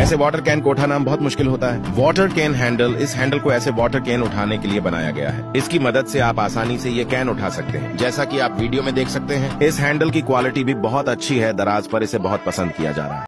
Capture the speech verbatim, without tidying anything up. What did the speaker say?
ऐसे water can को उठाना बहुत मुश्किल होता है। वाटर कैन हैंडल, इस हैंडल को ऐसे वाटर कैन उठाने के लिए बनाया गया है। इसकी मदद से आप आसानी से ये कैन उठा सकते हैं, जैसा कि आप वीडियो में देख सकते हैं। इस हैंडल की क्वालिटी भी बहुत अच्छी है, दराज पर इसे बहुत पसंद किया जा रहा है।